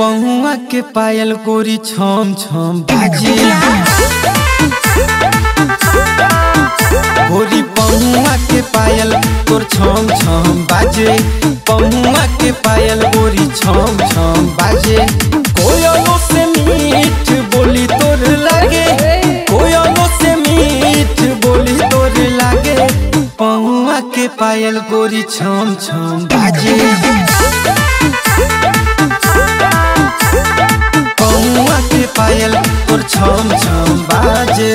पहुआ के पायल गोरी छम छम बाजे। गोरी पहुआ के पायल तोर छम छम बाजे। पहुआ के पायल गोरी छम छम बाजे। कोयलों से मीठ बोली तोर लागे, कोयलों से मीठ बोली तोर लागे। पहुआ के पायल गोरी छम छम बाजे। पहुआ के पायल तोर छम छम बाजे।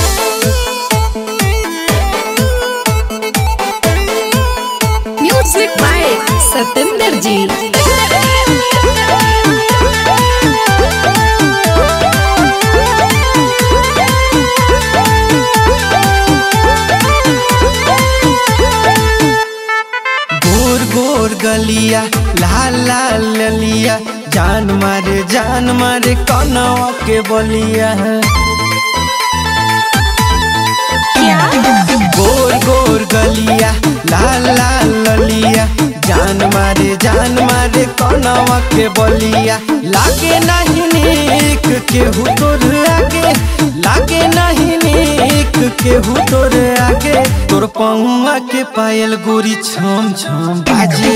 म्यूजिक बाय सतेंद्र जी। गोर गोर गलिया लाल लाल ललिया, जान मारे कनवा के बलिया। गोर गोर गलिया लाल लाल ललिया, जान मारे कनवा के बलिया। लागे नहीं नीक केहू तोर आगे, लागे नहीं नीक केहू तोर आगे। तोर पहुआ के पायल गोरी छम छम बाजे।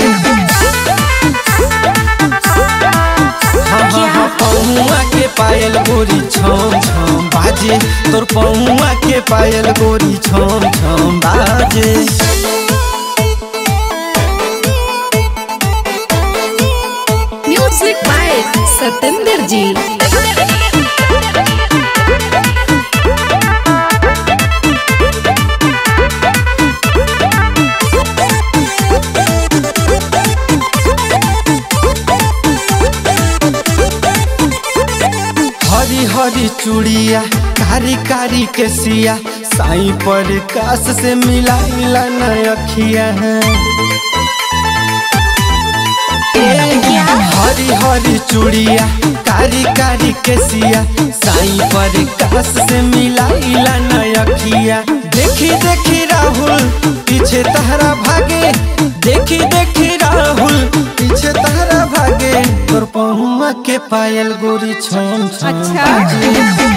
हाँ पहुआ के पायल गोरी छम छम बाजे। तोर पहुआ के पायल गोरी छम छम बाजे। म्यूजिक बाय सतेंद्र जी। हरी हरी चूड़िया कारी कारी केसिया, साई पर कास से मिलाइला न अखिया है। हरी हरी चूड़िया कारी कारी केसिया, साई पर कास से मिलाइला न अखिया। देखी देखी राहुल पीछे तहरा भागे, देखी देखी राहुल पीछे तहरा भागे। तोर पहुआ के पायल गोरी छम छम बाजे।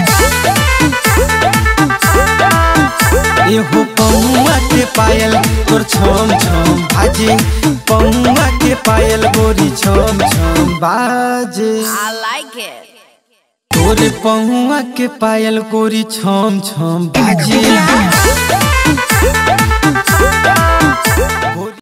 एहो पहुआ के पायल तोर छम छम बाजे। पहुआ के पायल गोरी छम छम बाजे। I like it. तोरे पहुआ के पायल गोरी छम छम बाजे।